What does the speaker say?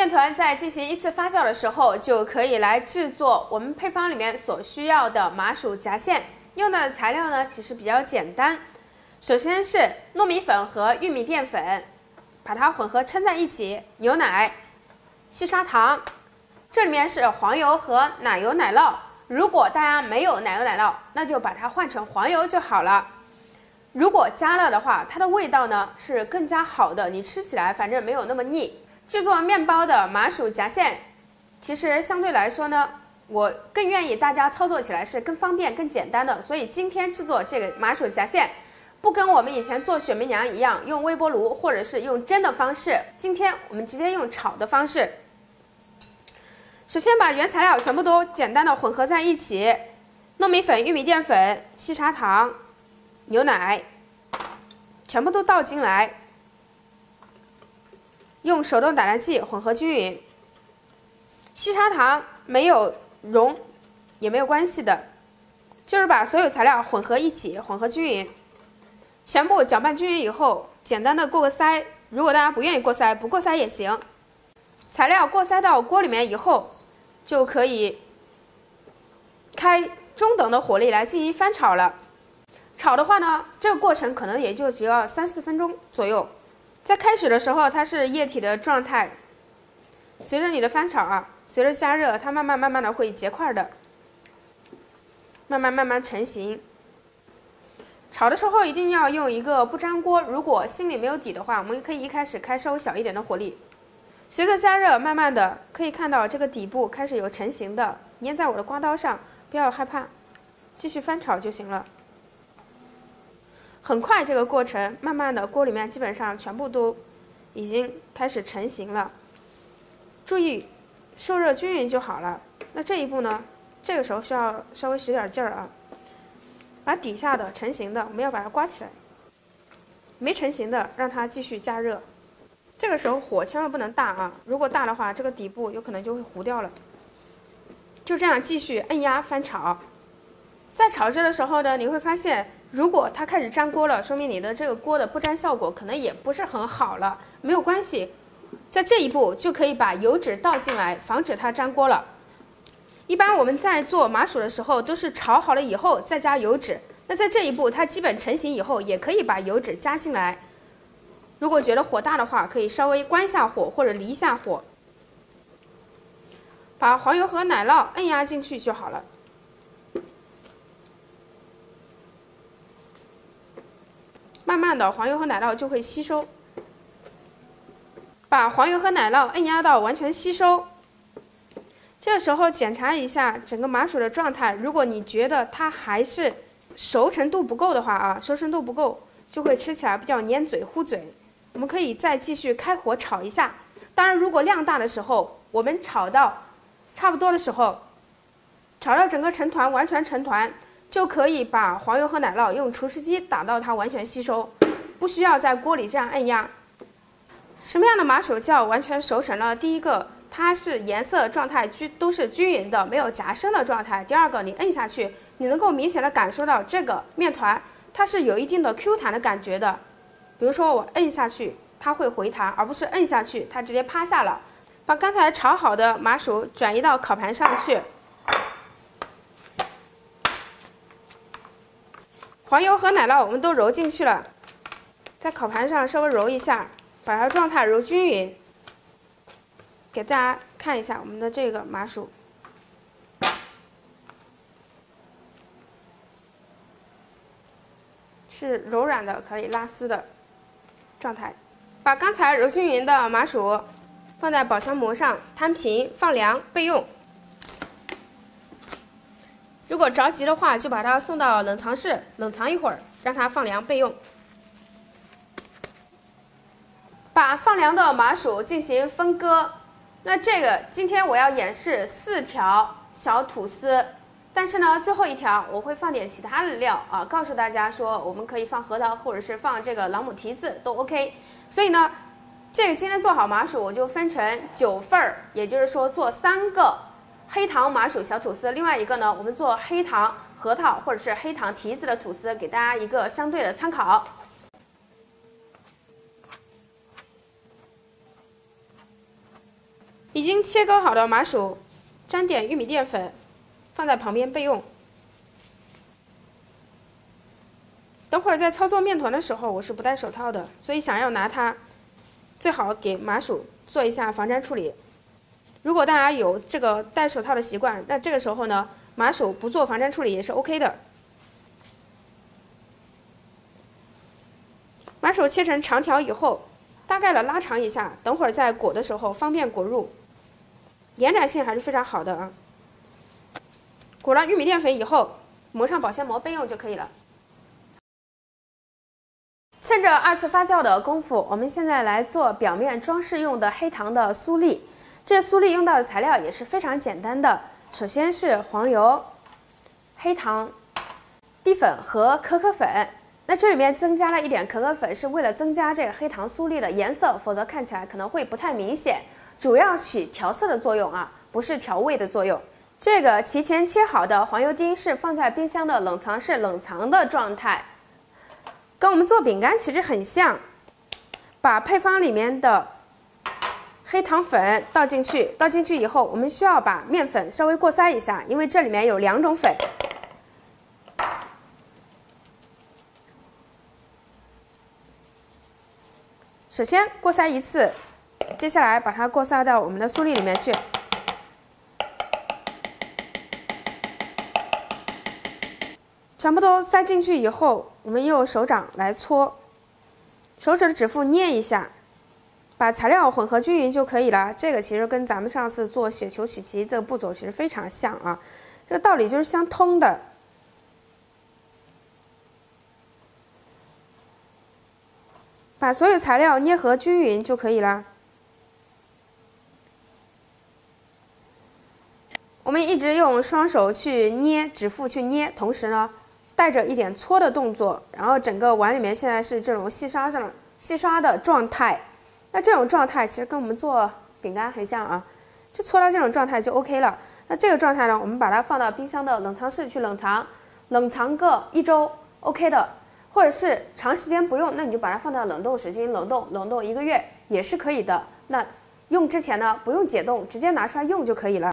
面团在进行1次发酵的时候，就可以来制作我们配方里面所需要的麻薯夹馅。用到的材料呢，其实比较简单。首先是糯米粉和玉米淀粉，把它混合抻在一起，牛奶、细砂糖，这里面是黄油和奶油奶酪。如果大家没有奶油奶酪，那就把它换成黄油就好了。如果加了的话，它的味道呢是更加好的，你吃起来反正没有那么腻。制作面包的麻薯夹馅，其实相对来说呢，我更愿意大家操作起来是更方便、更简单的。所以今天制作这个麻薯夹馅，不跟我们以前做雪媚娘一样用微波炉或者是用蒸的方式，今天我们直接用炒的方式。首先把原材料全部都简单的混合在一起，糯米粉、玉米淀粉、细砂糖、牛奶，全部都倒进来。用手动打蛋器混合均匀，细砂糖没有溶也没有关系的，就是把所有材料混合一起，混合均匀，全部搅拌均匀以后，简单的过个筛。如果大家不愿意过筛，不过筛也行。材料过筛到锅里面以后，就可以开中等的火力来进行翻炒了。炒的话呢，这个过程可能也就只要3-4分钟左右。在开始的时候，它是液体的状态，随着你的翻炒啊，随着加热，它慢慢的会结块的，慢慢成型。炒的时候一定要用一个不粘锅，如果心里没有底的话，我们可以一开始开稍微小一点的火力。随着加热，慢慢的可以看到这个底部开始有成型的，粘在我的刮刀上，不要害怕，继续翻炒就行了。很快这个过程，慢慢的锅里面基本上全部都已经开始成型了。注意受热均匀就好了。那这一步呢，这个时候需要稍微使点劲儿啊，把底下的成型的我们要把它刮起来，没成型的让它继续加热。这个时候火千万不能大啊，如果大的话，这个底部有可能就会糊掉了。就这样继续摁压翻炒。在炒制的时候呢，你会发现，如果它开始粘锅了，说明你的这个锅的不粘效果可能也不是很好了。没有关系，在这一步就可以把油脂倒进来，防止它粘锅了。一般我们在做麻薯的时候，都是炒好了以后再加油脂。那在这一步它基本成型以后，也可以把油脂加进来。如果觉得火大的话，可以稍微关下火或者离一下火，把黄油和奶酪摁压进去就好了。慢慢的，黄油和奶酪就会吸收。把黄油和奶酪摁压到完全吸收。这个时候检查一下整个麻薯的状态，如果你觉得它还是熟成度不够的话啊，熟成度不够，就会吃起来比较粘嘴糊嘴。我们可以再继续开火炒一下。当然，如果量大的时候，我们炒到差不多的时候，炒到整个成团完全成团，就可以把黄油和奶酪用厨师机打到它完全吸收，不需要在锅里这样摁压。什么样的麻薯叫完全熟成了？第一个，它是颜色状态都是均匀的，没有夹生的状态。第二个，你摁下去，你能够明显的感受到这个面团它是有一定的 Q 弹的感觉的。比如说我摁下去，它会回弹，而不是摁下去它直接趴下了。把刚才炒好的麻薯转移到烤盘上去。黄油和奶酪我们都揉进去了，在烤盘上稍微揉一下，把它状态揉均匀。给大家看一下我们的这个麻薯，是柔软的，可以拉丝的状态。把刚才揉均匀的麻薯放在保鲜膜上摊平，放凉备用。如果着急的话，就把它送到冷藏室冷藏一会儿，让它放凉备用。把放凉的麻薯进行分割。那这个今天我要演示4条小吐司，但是呢，最后一条我会放点其他的料啊，告诉大家说我们可以放核桃或者是放这个朗姆提子都 OK。所以呢，这个今天做好麻薯我就分成9份儿，也就是说做3个黑糖麻薯小吐司，另外一个呢，我们做黑糖核桃或者是黑糖提子的吐司，给大家一个相对的参考。 已经切割好的麻薯，沾点玉米淀粉，放在旁边备用。等会儿在操作面团的时候，我是不戴手套的，所以想要拿它，最好给麻薯做一下防粘处理。如果大家有这个戴手套的习惯，那这个时候呢，麻薯不做防粘处理也是 OK 的。麻薯切成长条以后，大概的拉长一下，等会儿在裹的时候方便裹入，延展性还是非常好的啊。裹了玉米淀粉以后，抹上保鲜膜备用就可以了。趁着2次发酵的功夫，我们现在来做表面装饰用的黑糖的酥粒。这酥粒用到的材料也是非常简单的，首先是黄油、黑糖、低粉和可可粉。那这里面增加了一点可可粉，是为了增加这个黑糖酥粒的颜色，否则看起来可能会不太明显。主要起调色的作用啊，不是调味的作用。这个提前切好的黄油丁是放在冰箱的冷藏室冷藏的状态。跟我们做饼干其实很像，把配方里面的黑糖粉倒进去，倒进去以后，我们需要把面粉稍微过筛一下，因为这里面有2种粉。首先过筛一次，接下来把它过筛到我们的酥粒里面去。全部都塞进去以后，我们用手掌来搓，手指的指腹捏一下，把材料混合均匀就可以了。这个其实跟咱们上次做雪球曲奇这个步骤其实非常像啊，这个道理就是相通的。把所有材料捏合均匀就可以了。我们一直用双手去捏，指腹去捏，同时呢，带着一点搓的动作，然后整个碗里面现在是这种细刷的状态。那这种状态其实跟我们做饼干很像啊，就搓到这种状态就 OK 了。那这个状态呢，我们把它放到冰箱的冷藏室去冷藏，冷藏个1周 OK 的。或者是长时间不用，那你就把它放到冷冻室进行冷冻1个月也是可以的。那用之前呢，不用解冻，直接拿出来用就可以了。